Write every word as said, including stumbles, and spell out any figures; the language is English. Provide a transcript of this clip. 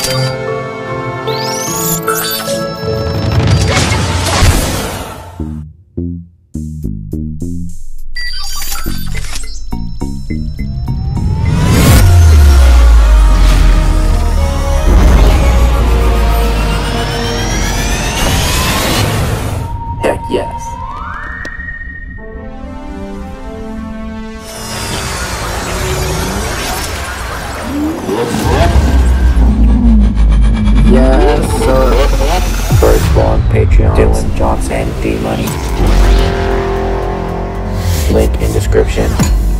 Heck yes. Yes, sir. Firstborn Patreon, Dylan Johnson, D Money. Link in description.